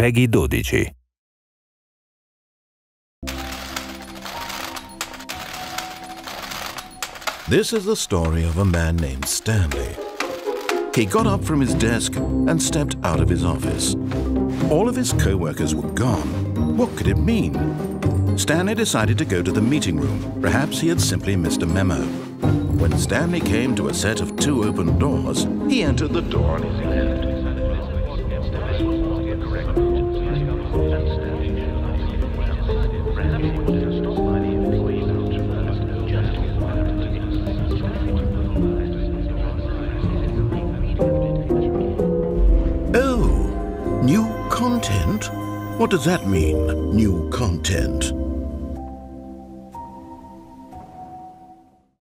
PEGI 12. This is the story of a man named Stanley. He got up from his desk and stepped out of his office. All of his co-workers were gone. What could it mean? Stanley decided to go to the meeting room. Perhaps he had simply missed a memo. When Stanley came to a set of 2 open doors, he entered the door on his left. Oh, new content? What does that mean, new content?